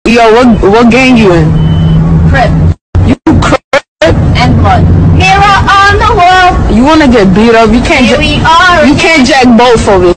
Yo, what gang you in? Crip. You Crip? And blood. Mirror on the wall. You wanna get beat up? You can't. Here we are. You can't jack both of it.